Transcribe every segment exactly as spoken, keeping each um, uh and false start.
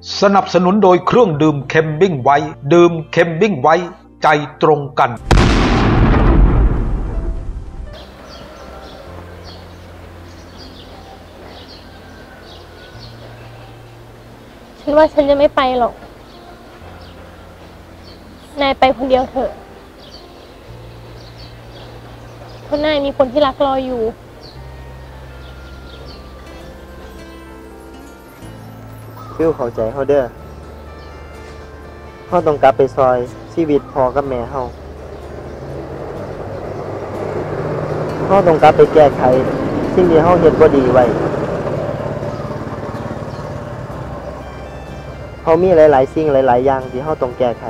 สนับสนุนโดยเครื่องดื่มเคมบิ้งไว้ดื่มเคมบิ้งไว้ใจตรงกันฉันว่าฉันจะไม่ไปหรอกนายไปคนเดียวเถอะเพราะนายมีคนที่รักรออยู่ฟิวเข้าใจเฮาเด้อเฮาต้องกลับไปซอยชีวิตพ่อกับแม่เฮาเฮาต้องกลับไปแก้ไขสิ่งที่เฮาเฮ็ดบ่ดีไว้เฮามีหลายๆสิ่งหลายๆอย่างที่เฮาต้องแก้ไข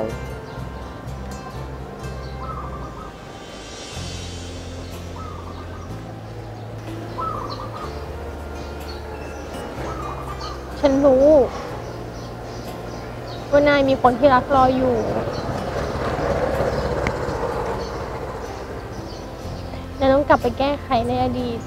ฉันรู้ว่านายมีคนที่รักรออยู่นายต้องกลับไปแก้ไขในอดีต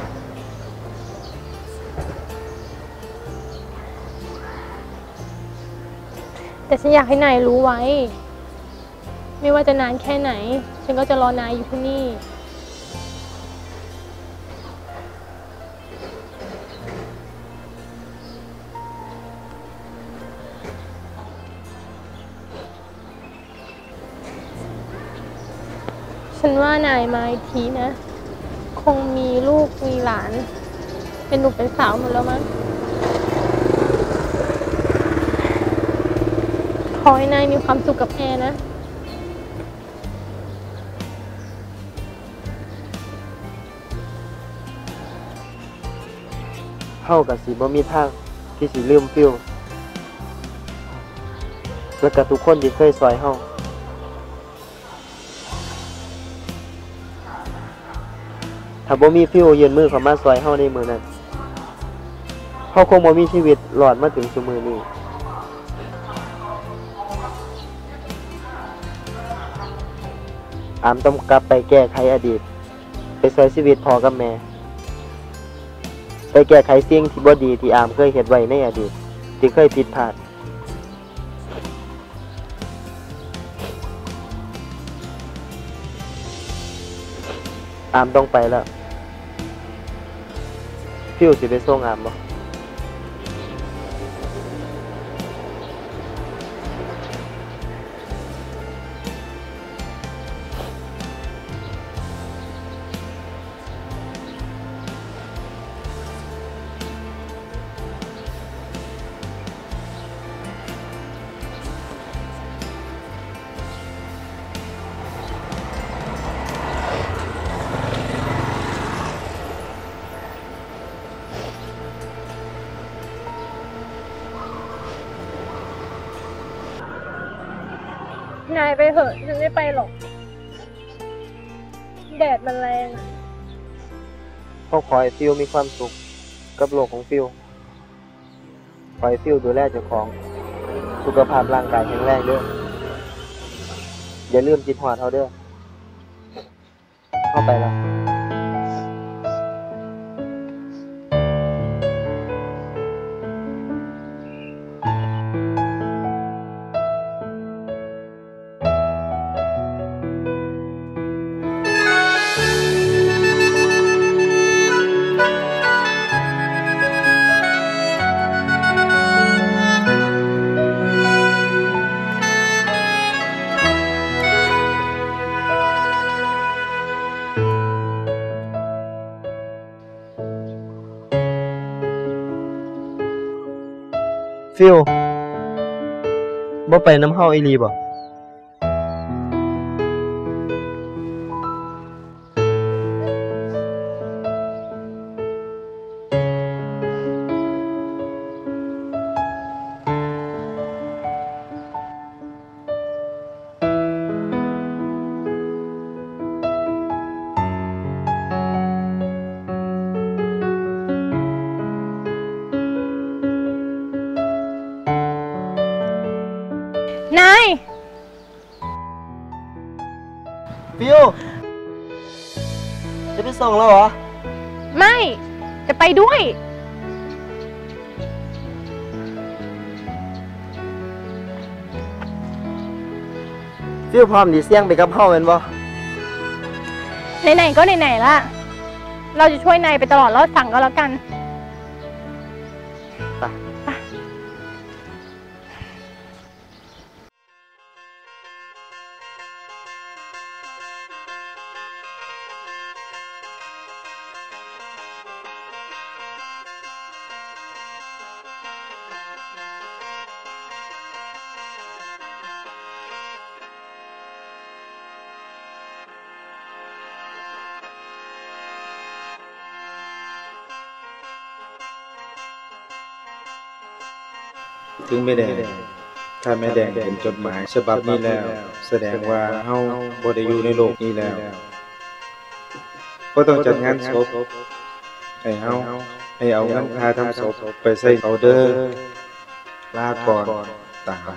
แต่ฉันอยากให้นายรู้ไว้ไม่ว่าจะนานแค่ไหนฉันก็จะรอนายอยู่ที่นี่ฉันว่านายมาอีกทีนะคงมีลูกมีหลานเป็นหนุ่มเป็นสาวหมดแล้วมั้งขอให้นายมีความสุขกับแอร์นะเฮาก็สิบ่มีทางที่สิลืมฟิวแล้วก็ทุกคนที่เคยซอยเฮาถ้าบ่มีฟิวยื่นมือเข้ามาซอยเฮาในมื้อนั้นเฮาคงบ่มีชีวิตรอดมาถึงซุมื้อนี้อามต้องกลับไปแก้ไขอดีตไปซอยชีวิตพ่อกับแม่ไปแก้ไขสิ่งที่บ่ดีที่อามเคยเฮ็ดไว้ในอดีตที่เคยผิดพลาดอามต้องไปแล้วฟิวสิไปส่งอามบ่นายไปเถอะฉันไม่ไปหรอกแดดมันแรงขอขอให้ฟิวมีความสุขกับโลกของฟิวขอให้ฟิวดูแลเจ้าของสุขภาพร่างกายแข็งแรงเด้ออย่าลืมคิดฮอดเฮาเด้อเข้าไปแล้วฟิวบ่ไปน้ำเฮาอีหลีบ่นายฟิวจะไปส่งแล้วเหรอไม่จะไปด้วยฟิวพร้อมดีเสี่ยงไปกับเฮาแม่นบ่ไหนๆก็ไหนๆละเราจะช่วยนายไปตลอดรอดฝั่งก็แล้วกันถึงแม่แดงถ้าแม่แดงเห็นจดหมายฉบับนี้แล้วแสดงว่าเฮาบ่ได้อยู่ในโลกนี้แล้วก็ต้องจัดงานศพให้เฮาให้เอาเงินค่าทำศพไปใส่เขาเด้อลาก่อนตา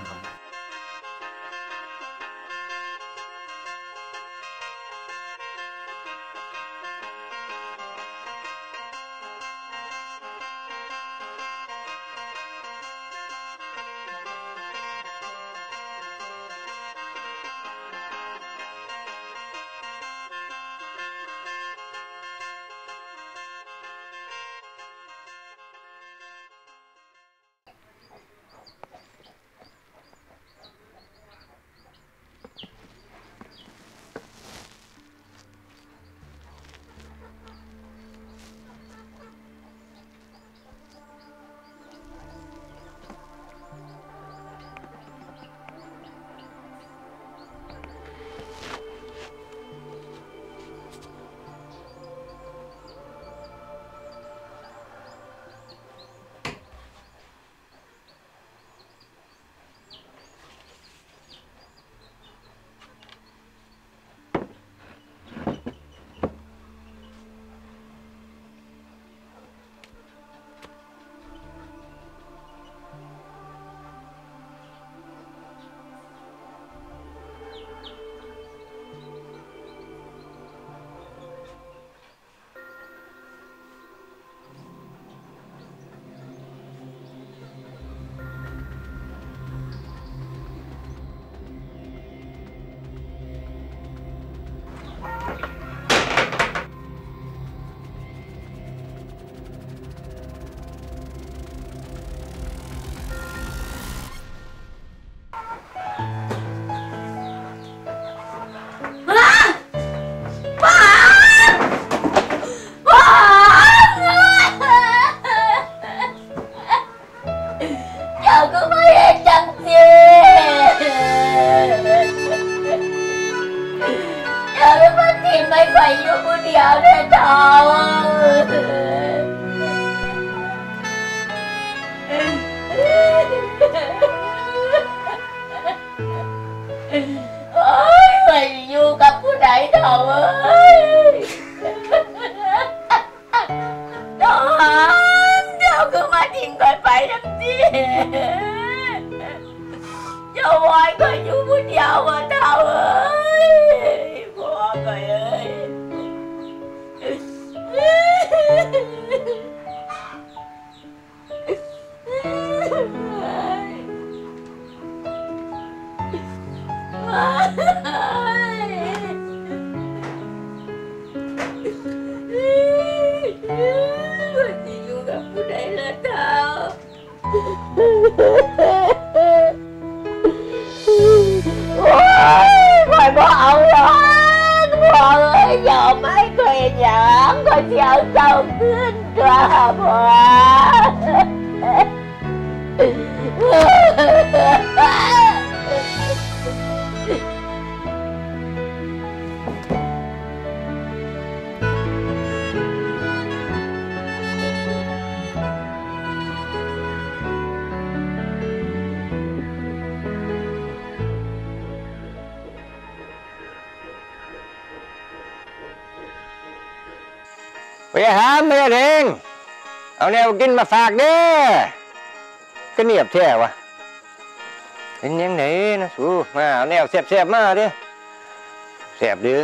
ไปหาแม่เองเอาแนวกินมาฝากเด้อก็เนียบแท้วะเป็นยังไงนะสูมาเอาแนวแซ่บๆมาดิแซ่บดื้อ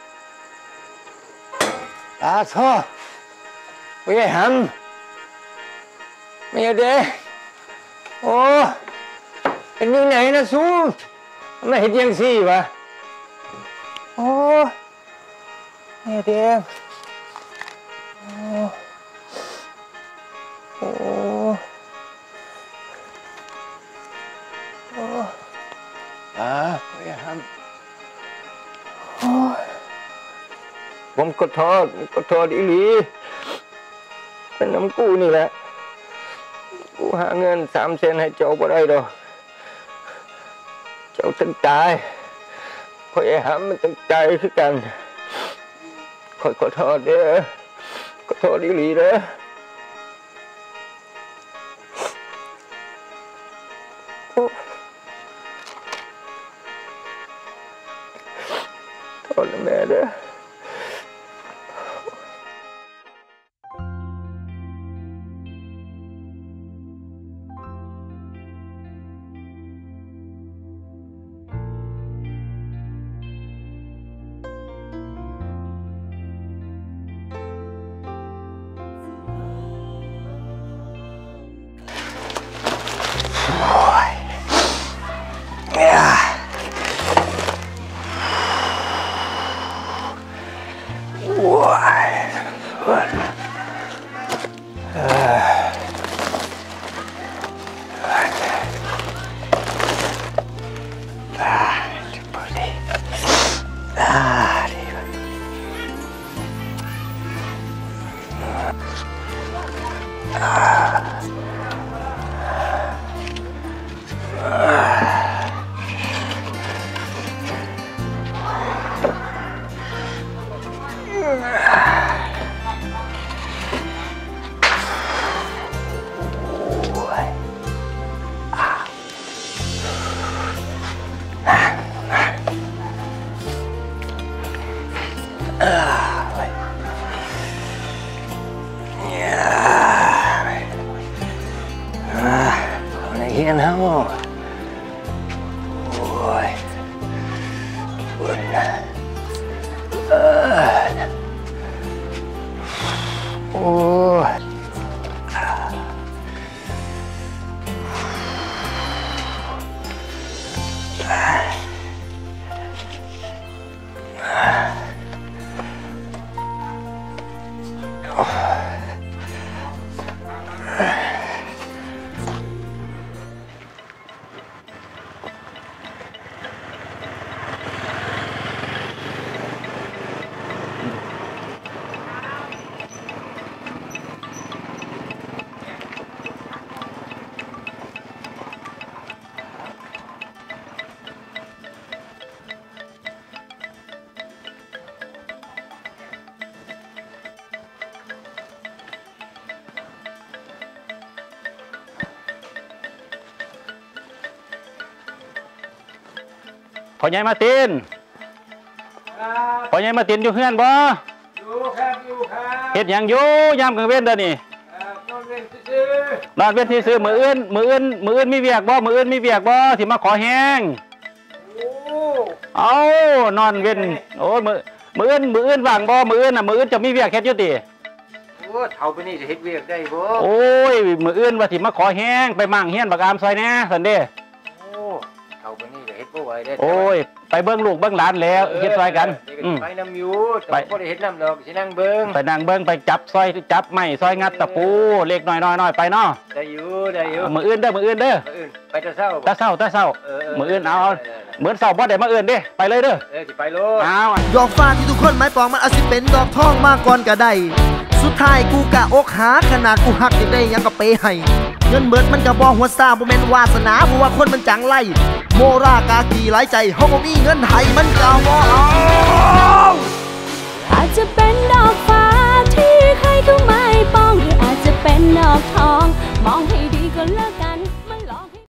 ตาท่อไปหำไม่เด้โอ้เป็นยังไงนะสูไม่เห็นยังสี่วะโอ้แม่แดงโอ้โอ้โอ้อ่าพ่อใหญ่ห้ำโอ้ผมก็ทอดก็ทอดอีหลีเป็นน้ำกู้นี่แหละกูหาเงินสามเซนให้เจ้าบ่ได้ดอกเจ้าตั้งใจพ่อใหญ่ห้ำมันตั้งใจคือกันขอขอโทษเด้อขอโทษอีหลีเด้อโทษนะแม่เด้อเฮียนเฮาโอ้ยอุ่นเออโอ้ยพ่อใหญ่มาตินพ่อใหญ่มาตินอยู่เฮือนบ่อยู่ครับอยู่ครับเฮ็ดหยังอยู่ยามกลางเว้นเด้อนี่นอนเว้นซื่อนอนเว้นซื่อมื้ออื่นมื้ออื่นมื้ออื่นมีเวียกบ่มื้ออื่นมีเวียกบ่สิมาขอแฮงโอ้เอานอนเว้นโอ้มื้อมื้ออื่นมื้ออื่นว่างบ่มื้ออื่นน่ะมื้ออื่นจะมีเวียกเฮ็ดอยู่ติโอ้เฒ่าไปนี่จะเฮ็ดเวียกได้บ่โอ้ยมื้ออื่นว่าสิมาขอแฮงไปมั่งเฮียนบักอามซอยแหน่ซั่นเด้โอ้เฒ่าไปนี่จะเฮ็ดบ่ไหวเด้โอ้ยไปเบิ้งลูกเบิ้งหลานแล้วเฮ็ดซอยกันไปน้ำยูไปบ่ได้เฮ็ดน้ำดอกสินั่งเบิ้งไปนั่งเบิ้งไปจับซอยจับไม้ซอยงัดตะปูเล็กน้อยๆๆไปเนาะได้อยู่ได้อยู่มื้ออื่นเด้อมื้ออื่นเด้อมื้ออื่นไปแต่เช้าแต่เช้าแต่เช้ามื้ออื่นเอาเหมือนเช้าบ่ได้มาอื่นเด้ไปเลยเด้อเออสิไปโลดอ้าวดอกฟ้าที่ทุกคนหมายปองมันอาจสิเป็นดอกทองมาก่อนก็ได้สุดท้ายกูกะอกหาขนาดกูหักอยากได้ยังก็ไปให้เงินเบิดมันก็บ่หัวซาบ่แม่นวาสนาเพราะว่าคนมันจังไรโมรากากีหลายใจเฮาบ่มีเงินให้มันก็บ่เอาอาจจะเป็นดอกฟ้าที่ใครก็ไม่ป้องหรืออาจจะเป็นดอกทองมองให้ดีก็เลิก